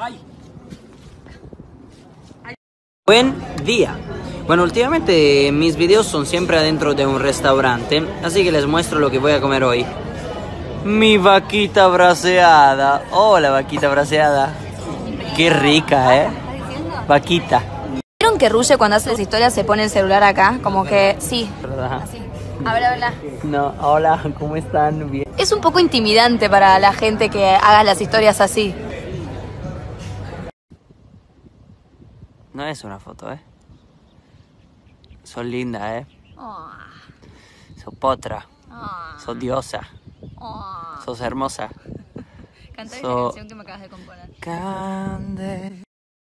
Buen día. Bueno, últimamente mis videos son siempre adentro de un restaurante, así que les muestro lo que voy a comer hoy. Mi vaquita braseada. Hola, vaquita braseada. Qué rica, ¿eh? Vaquita. ¿Vieron que Ruge cuando hace las historias se pone el celular acá? Como que, sí, ¿Verdad? así. Habla. No, hola, ¿cómo están? Bien. Es un poco intimidante para la gente que haga las historias así. No es una foto, ¿eh? Sos linda, ¿eh? Sos potra. Sos diosa. Sos hermosa. Cantar esa canción que me acabas de componer. Cande.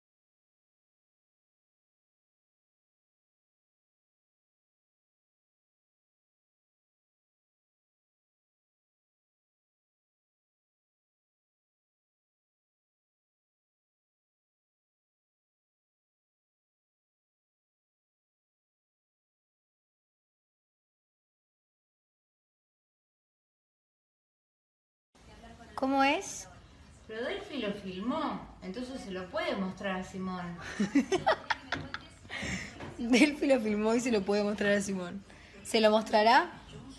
¿Cómo es? Pero Delphi lo filmó, entonces se lo puede mostrar a Simón. Delphi lo filmó y se lo puede mostrar a Simón. ¿Se lo mostrará?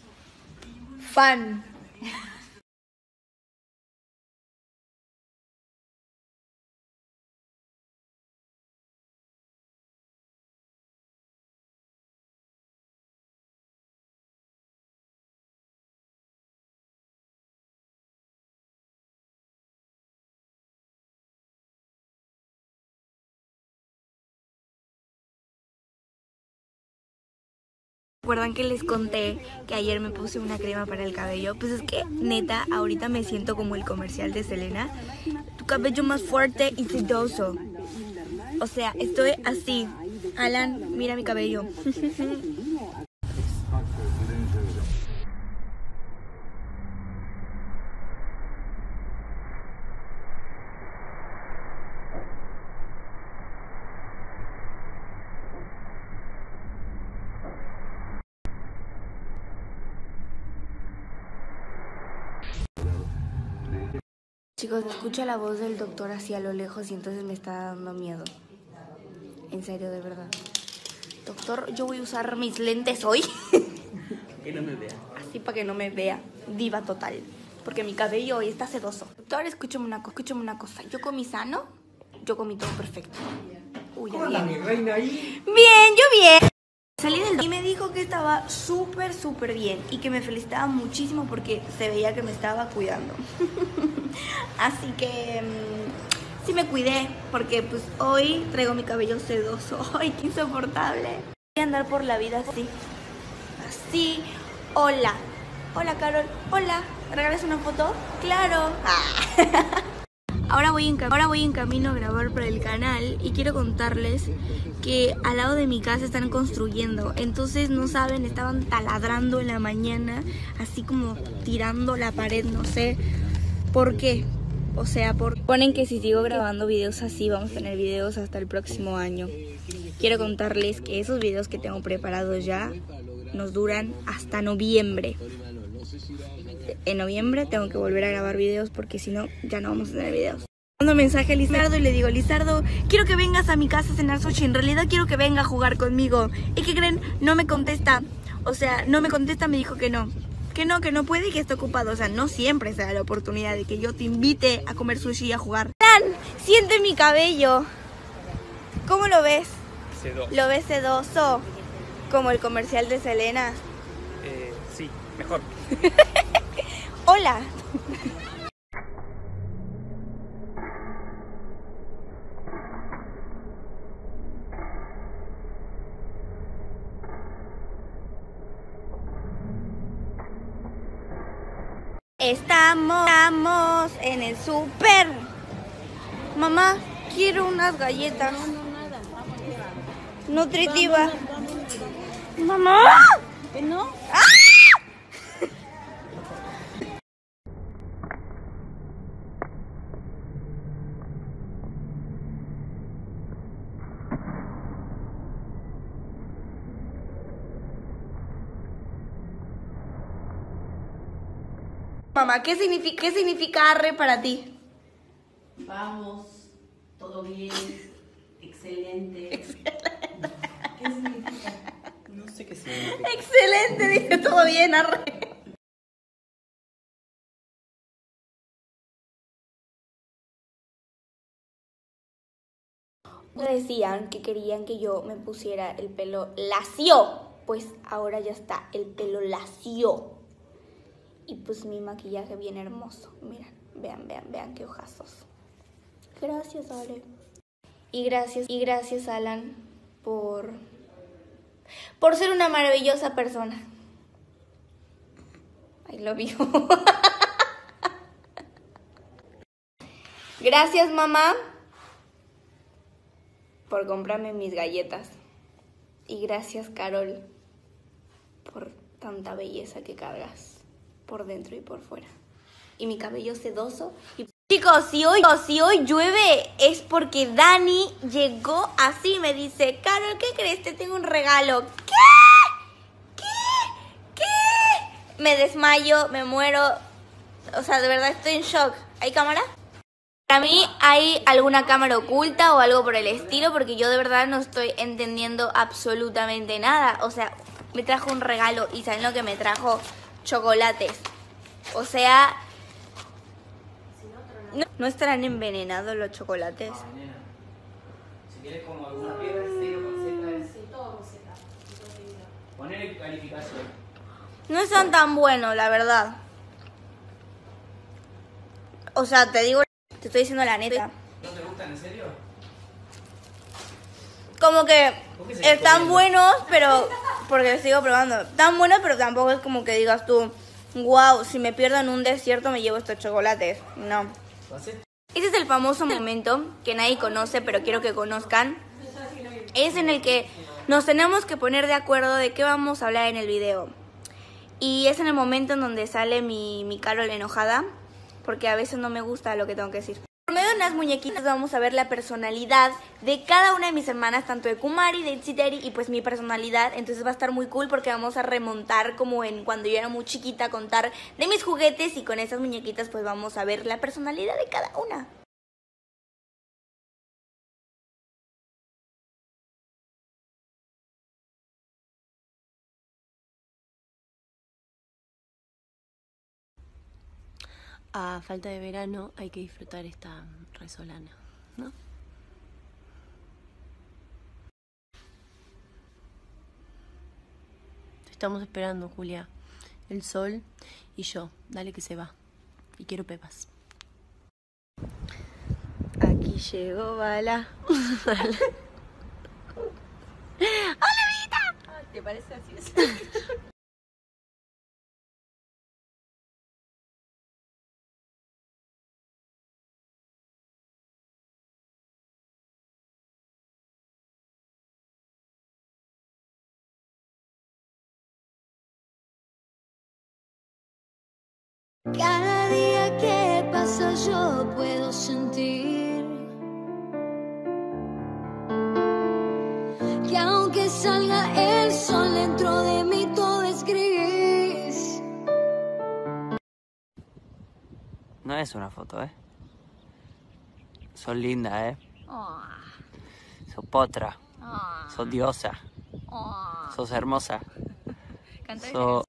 Fan. ¿Recuerdan que les conté que ayer me puse una crema para el cabello? Pues es que, neta, ahorita me siento como el comercial de Selena. Tu cabello más fuerte y sedoso. O sea, estoy así. Alan, mira mi cabello. Chicos, escucho la voz del doctor así a lo lejos y entonces me está dando miedo. En serio, de verdad. Doctor, yo voy a usar mis lentes hoy. Que no me vea. Así para que no me vea. Diva total. Porque mi cabello hoy está sedoso. Doctor, escúchame una cosa. Yo comí sano, yo comí todo perfecto. Uy, ya bien. Mi reina ahí. Bien, yo bien. Salí del doctor y me dijo que estaba súper bien y que me felicitaba muchísimo porque se veía que me estaba cuidando. Así que sí me cuidé porque pues hoy traigo mi cabello sedoso. Ay, qué insoportable. Voy a andar por la vida así. Hola Carol, hola. ¿Regalas una foto? Claro. Ahora voy en camino a grabar para el canal y quiero contarles que al lado de mi casa están construyendo. Entonces no saben, estaban taladrando en la mañana, así como tirando la pared, no sé por qué. O sea, ponen que si sigo grabando videos así vamos a tener videos hasta el próximo año. Quiero contarles que esos videos que tengo preparados ya nos duran hasta noviembre. En noviembre tengo que volver a grabar videos porque si no, ya no vamos a tener videos. Mando mensaje a Lizardo y le digo, Lizardo, quiero que vengas a mi casa a cenar sushi. En realidad quiero que venga a jugar conmigo. ¿Y qué creen? No me contesta. O sea, no me contesta, me dijo que no. Que no puede y que está ocupado. O sea, no siempre se da la oportunidad de que yo te invite a comer sushi y a jugar. ¡Tan! Siente mi cabello. ¿Cómo lo ves? Sedoso. ¿Lo ves sedoso? Como el comercial de Selena. Sí, mejor. Hola. Estamos en el súper. Mamá, quiero unas galletas. Nutritiva. Mamá. ¿Que no? Mamá, ¿qué significa arre para ti? Vamos. Todo bien. Excelente. ¿Qué significa? No sé qué significa. Excelente, dice todo bien, arre. Decían que querían que yo me pusiera el pelo lacio. Pues ahora ya está, el pelo lacio. Y pues mi maquillaje bien hermoso. Miren, vean qué ojazos. Gracias, Ale. Y gracias, Alan, por ser una maravillosa persona. I love you. Gracias, mamá, por comprarme mis galletas. Y gracias, Carol, por tanta belleza que cargas por dentro y por fuera. Y mi cabello sedoso. Chicos, si hoy llueve es porque Dani llegó así. Me dice, Carol, ¿qué crees? Te tengo un regalo. ¿Qué? Me desmayo, me muero. O sea, de verdad estoy en shock. ¿Hay cámara? Para mí hay alguna cámara oculta o algo por el estilo, porque yo de verdad no estoy entendiendo absolutamente nada. O sea, me trajo un regalo y ¿saben lo que me trajo? Chocolates. O sea, ¿no estarán envenenados los chocolates? No, nena. Si quieres como alguna piedra, cero con Z. Sí, todo con Z. Ponele calificación. No están tan buenos, la verdad. O sea, te estoy diciendo la neta. ¿No te gustan en serio? Como que ¿Por qué se están comiendo? buenos, pero... Porque sigo probando. Están buenos, pero tampoco es como que digas tú... Wow, si me pierdo en un desierto me llevo estos chocolates. No. Ese es el famoso momento que nadie conoce, pero quiero que conozcan. Es en el que nos tenemos que poner de acuerdo de qué vamos a hablar en el video. Y es en el momento en donde sale mi Carol enojada, porque a veces no me gusta lo que tengo que decir. Por medio de unas muñequitas vamos a ver la personalidad de cada una de mis hermanas, tanto de Kumari, de Itsiteri y pues mi personalidad. Entonces va a estar muy cool porque vamos a remontar como en cuando yo era muy chiquita, contar de mis juguetes, y con esas muñequitas pues vamos a ver la personalidad de cada una. A falta de verano hay que disfrutar esta resolana, ¿no? Te estamos esperando, Julia. El sol y yo. Dale que se va. Y quiero pepas. Aquí llegó Bala. ¡Hola, Vita! ¿Te parece así? Cada día que pasa yo puedo sentir que aunque salga el sol dentro de mí todo es gris. No es una foto, ¿eh? Sos linda, ¿eh? Sos potra. Sos diosa. Sos hermosa. Sos...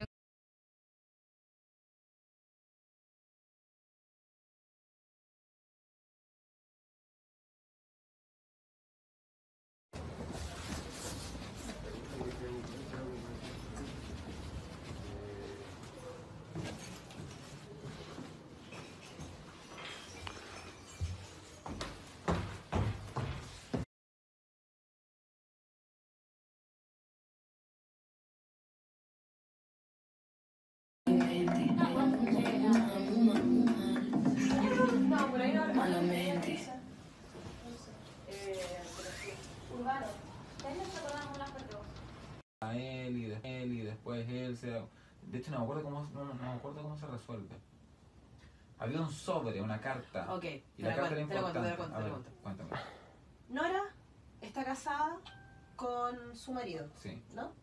A él y después él se... De hecho no me acuerdo cómo se resuelve. Había un sobre, una carta. Ok, Y la carta era importante. te lo cuento. Cuéntame. Nora está casada con su marido, Sí. ¿no?